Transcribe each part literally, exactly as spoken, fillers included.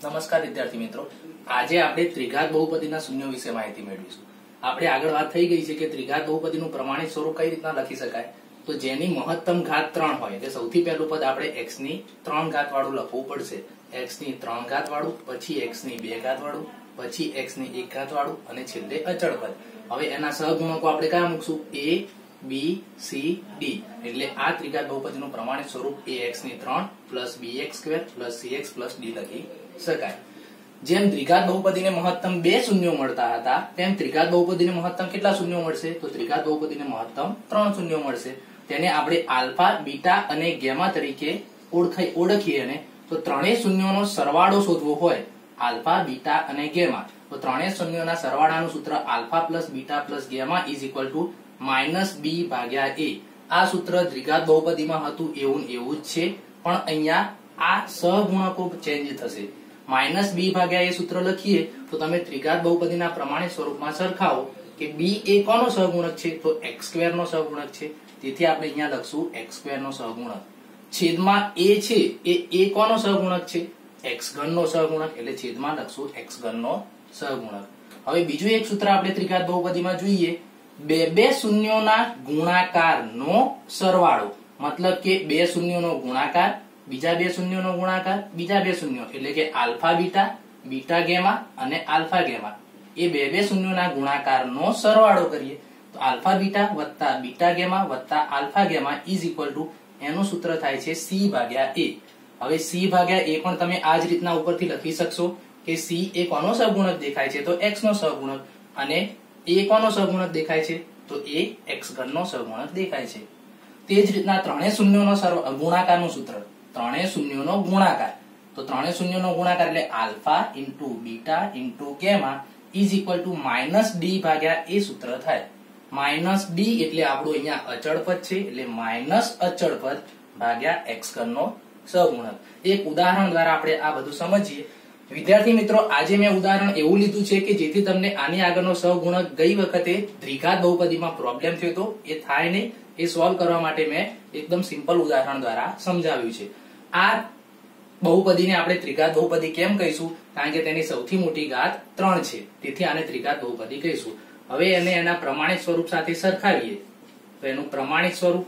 નમસ્કાર વિદ્યાર્થી મિત્રો, આજે આપણે ત્રિઘાત બહુપદીના શૂન્યો વિશે માહિતી મેળવીશું। આપણે આગળ વાત થઈ ગઈ છે કે ત્રિઘાત બહુપદીનું પ્રમાણિત સ્વરૂપ કઈ રીતના લખી શકાય, તો જેની મહત્તમ ઘાત ત્રણ હોય એટલે સૌથી પહેલું પદ આપણે x ની ત્રણ ઘાત વાળું લખવું પડશે। x ની ત્રણ ઘાત વાળું, પછી x ની બે ઘાત વાળું, પછી x ની એક ઘાત વાળું અને છેલ્લે અચળ પદ। હવે એના સહગુણકો આપણે કયા મૂકશું? a b c d। એટલે આ ત્રિઘાત બહુપદીનું પ્રમાણિત સ્વરૂપ ax ની ત્રણ plus bx square plus cx plus d લખી શકાય। જેમ દ્વિઘાત બહુપદીને મહત્તમ બે શૂન્યો મળતા હતા, તેમ ત્રિઘાત બહુપદીને મહત્તમ કેટલા શૂન્યો મળશે? તો ત્રિઘાત બહુપદીને મહત્તમ ત્રણ શૂન્યો મળશે। તેને આપણે આલ્ફા, બીટા અને ગેમા તરીકે ઓળખાઈ ઓળખીએ ને તો ત્રણેય શૂન્યોનો સરવાળો શોધવો હોય, આલ્ફા, બીટા અને ગેમા, તો ત્રણેય શૂન્યોના સરવાળાનું સૂત્ર alpha plus beta plus gamma is equal to minus B ભાગ્યા એ। આ સૂત્ર દ્વિઘાત બહુપદીમાં હતું એવું એવું જ છે, પણ અહીંયા આ સહગુણકો ચેન્જ થશે। માઇનસ બી ભાગ્યા એ સૂત્ર લખીએ તો તમે ત્રિઘાત બહુપદીના પ્રમાણિત સ્વરૂપમાં સરખાવો કે બી એ કોનો સહગુણક છે? તો એક્સ સ્ક્વેર નો સહગુણક છે, તેથી આપણે અહીંયા લખશું એક્સ સ્ક્વેર નો સહગુણક। છેદમાં એ છે એ એ કોનો સહગુણક છે? એક્સ ઘન નો સહગુણક, એટલે છેદમાં લખશું એક્સ ઘન નો સહગુણક। હવે બીજું એક સૂત્ર આપણે ત્રિઘાત બહુપદીમાં જોઈએ, બે બે શૂન્યોના ગુણાકારનો સરવાળો, મતલબ કે બે શૂન્યોનો ગુણાકાર, બીજા બે શૂન્યોનો ગુણાકાર, બીજા બે શૂન્યો એટલે કે આલ્ફા બીટા, બીટા ગેમા અને આલ્ફા ગેમા, એ બે બે શૂન્યોના ગુણાકારનો સરવાળો કરીએ તો આલ્ફા બીટા વત્તા બીટા ગેમા વત્તા alpha gamma is equal to એનું સૂત્ર થાય છે સી ભાગ્યા એ। હવે સી ભાગ્યા એ પણ તમે આ જ રીતના ઉપરથી લખી શકશો કે સી એ કોનો સહગુણક દેખાય છે? તો એક્સ નો સહગુણક, અને એ કોનો સહગુણક દેખાય છે? તો એ એક્સ ઘન નો સહગુણક દેખાય છે। તે જ રીતના ત્રણેય શૂન્યોનો ગુણાકારનું સૂત્ર, ત્રણેય શૂન્યોનો ગુણાકાર, તો ત્રણેય શૂન્યોનો ગુણાકાર એટલે alpha into beta into gamma is equal to minus D ભાગ્યા એ સૂત્ર થાય। માઇનસ ડી એટલે આપણું અહીંયા અચળ પદ છે, એટલે માઇનસ અચળ પદ ભાગ્યા એક્સ ઘનનો સહગુણક। એક ઉદાહરણ દ્વારા આપણે આ બધું સમજીએ। વિદ્યાર્થી મિત્રો, આજે મેં ઉદાહરણ એવું લીધું છે કે જેથી તમને આની આગળનો સહગુણક ગઈ વખતે દ્વિઘાત બહુપદીમાં પ્રોબ્લેમ થયો તો એ થાય નહીં, એ સોલ્વ કરવા માટે મેં એકદમ સિમ્પલ ઉદાહરણ દ્વારા સમજાવ્યું છે। આ બહુપદીને આપણે ત્રિઘાત બહુપદી કેમ કહીશું? કારણ કે તેની સૌથી મોટી ઘાત ત્રણ છે, તેથી આને ત્રિઘાત બહુપદી કહીશું। હવે એને એના પ્રમાણિત સ્વરૂપ સાથે સરખાવીએ તો એનું પ્રમાણિત સ્વરૂપ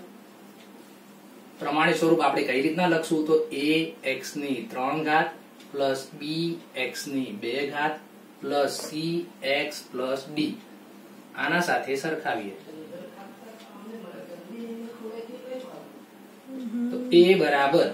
પ્રમાણિત સ્વરૂપ આપણે કઈ રીતના લખશું? તો a x ની ત્રણ ઘાત પ્લસ b x ની બે ઘાત plus c x plus d, આના સાથે સરખાવીએ તો a બરાબર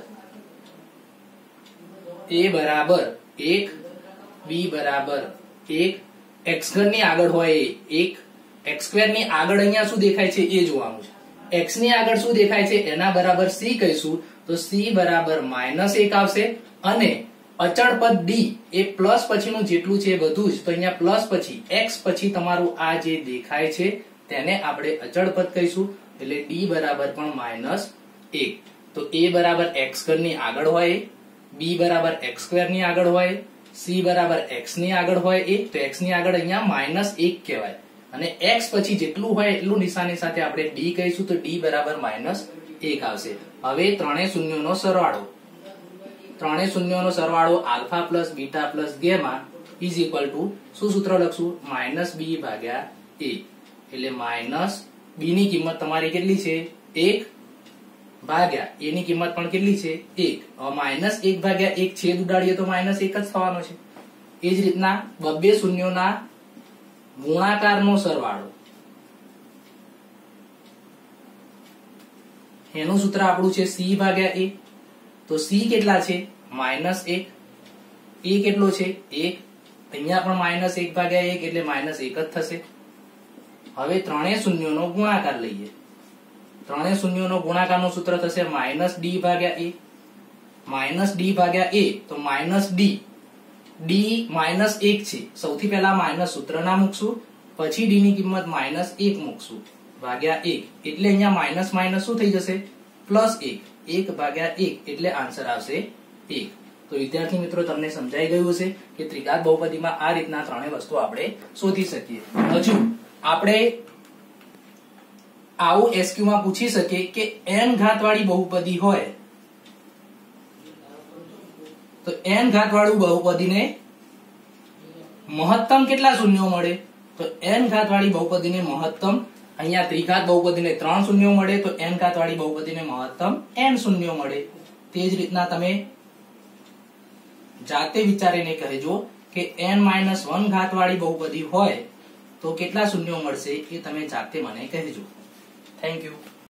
a બરાબર એક, b બરાબર એક, x ઘન ની આગળ હોય એક, x સ્ક્વેર ની આગળ અહીંયા શું દેખાય છે એ જોવાનું છે। x ની આગળ શું દેખાય છે એના બરાબર c કહીશું તો c બરાબર માઇનસ એક આવશે, અને અચળ પદ d એ પ્લસ પછીનું જેટલું છે બધું જ, તો અહીંયા પ્લસ પછી x પછી તમારું આ જે દેખાય છે તેને આપણે અચળ પદ કહીશું, એટલે d બરાબર પણ માઇનસ એક। તો a બરાબર x ઘન ની આગળ હોય, b બરાબર x સ્ક્વેર ની આગળ હોય, c બરાબર x ની આગળ હોય એ, તો x ની આગળ અહીંયા માઇનસ એક કહેવાય, અને x પછી જેટલું હોય એટલું નિશાની સાથે આપણે d કહીશું તો d બરાબર માઇનસ એક આવશે। હવે ત્રણેય શૂન્યોનો સરવાળો, ત્રણેય શૂન્યોનો સરવાળો alpha plus beta plus gamma is equal to શું સૂત્ર લખશું? માઇનસ બી ભાગ્યા એ, એટલે માઇનસ બી ની કિંમત તમારી કેટલી છે? એક, ભાગ્યા એ ની કિંમત પણ કેટલી છે? એક। હવે માઇનસ એક ભાગ્યા એક છેદ ઉડાડીએ તો માઇનસ એક જ થવાનો છે। એ જ રીતના બબ્બે શૂન્યોના ગુણાકારનો સરવાળો, એનું સૂત્ર આપણું છે સી ભાગ્યા એ, તો સી કેટલા છે? માઇનસ એક, એ કેટલો છે? એક, અહીંયા પણ માઇનસ એક ભાગ્યા એક એટલે માઇનસ એક જ થશે। હવે ત્રણેય શૂન્યોનો ગુણાકાર લઈએ, ત્રણેય શૂન્યોનો ગુણાકારનું સૂત્ર થશે માઇનસ ડી ભાગ્યા એ, માઇનસ ડી ભાગ્યા એ, તો માઇનસ ડી, ડી માઇનસ એક છે, સૌથી પહેલા માઇનસ સૂત્ર ના મૂકશું, પછી ડી ની કિંમત માઇનસ એક મૂકશું ભાગ્યા એક, એટલે અહીંયા માઇનસ માઇનસ શું થઈ જશે? પ્લસ એક, એક ભાગ્યા એક એટલે આન્સર આવશે એક। તો વિદ્યાર્થી મિત્રો, તમને સમજાઈ ગયું હશે કે ત્રિઘાત બહુપદીમાં આ રીતના ત્રણેય વસ્તુ આપણે શોધી શકીએ। હજુ આપણે આવું એસક્યુ માં પૂછી શકે કે n ઘાત વાળી બહુપદી હોય તો n ઘાત વાળું બહુપદીને મહત્તમ કેટલા શૂન્યો મળે? તો n ઘાત વાળી બહુપદીને મહત્તમ, અહીંયા ત્રિઘાત બહુપદીને ત્રણ શૂન્યો મળે તો n ઘાત વાળી બહુપદીને મહત્તમ n શૂન્યો મળે. તે જ રીતના તમે જાતે વિચારીને કહેજો કે n માઇનસ વન ઘાત વાળી બહુપદી હોય તો કેટલા શૂન્યો મળશે એ તમે જાતે મને કહેજો. Thank you.